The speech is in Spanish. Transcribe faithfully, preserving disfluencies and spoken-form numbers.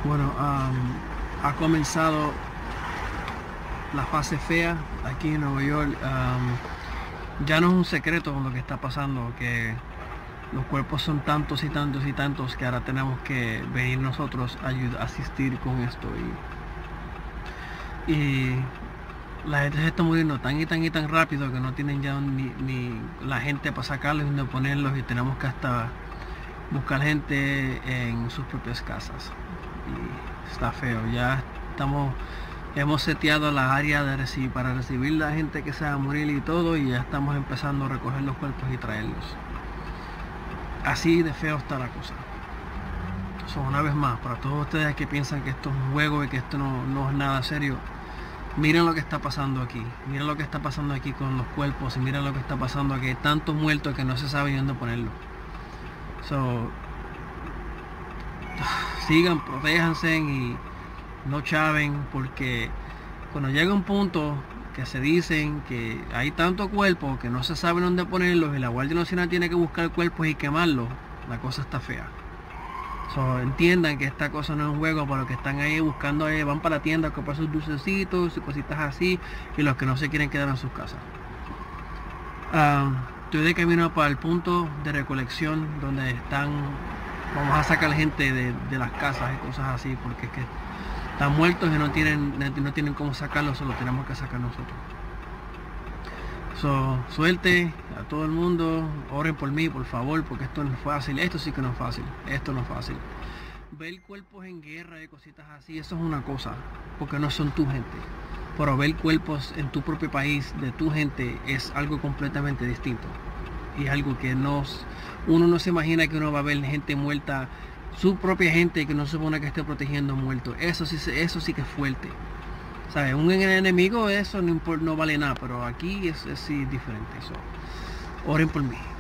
Bueno, um, ha comenzado la fase fea aquí en Nueva York. Um, ya no es un secreto lo que está pasando, que los cuerpos son tantos y tantos y tantos que ahora tenemos que venir nosotros a ayudar, asistir con esto. Y, y la gente se está muriendo tan y tan y tan rápido que no tienen ya ni, ni la gente para sacarlos y donde ponerlos, y tenemos que hasta buscar gente en sus propias casas. Y está feo. Ya estamos, hemos seteado la área de recibir, para recibir la gente que se va a morir y todo, y ya estamos empezando a recoger los cuerpos y traerlos. Así de feo está la cosa. So, una vez más, para todos ustedes que piensan que esto es un juego y que esto no, no es nada serio, miren lo que está pasando aquí. Miren lo que está pasando aquí con los cuerpos, y miren lo que está pasando aquí. Hay tantos muertos que no se sabe dónde ponerlos. So, sigan, protéjanse y no chaven, porque cuando llega un punto que se dicen que hay tanto cuerpo que no se sabe dónde ponerlos y la Guardia Nacional tiene que buscar cuerpos y quemarlos, la cosa está fea. So, entiendan que esta cosa no es un juego para los que están ahí buscando, ahí, van para la tienda a comprar sus dulcecitos y cositas así, y los que no se quieren quedar en sus casas. Uh, estoy de camino para el punto de recolección donde están, vamos a sacar gente de, de las casas y cosas así, porque es que están muertos y no tienen, no tienen cómo sacarlos, solo tenemos que sacar nosotros. So, suerte a todo el mundo, oren por mí, por favor, porque esto no es fácil. Esto sí que no es fácil, esto no es fácil. Ver cuerpos en guerra y cositas así, eso es una cosa, porque no son tu gente. Pero ver cuerpos en tu propio país, de tu gente, es algo completamente distinto. Y algo que no, uno no se imagina que uno va a ver gente muerta, su propia gente que no se supone que esté protegiendo muertos. Eso sí, eso sí que es fuerte. ¿Sabes? Un enemigo, eso no, no vale nada, pero aquí es, es sí, diferente. So, oren por mí.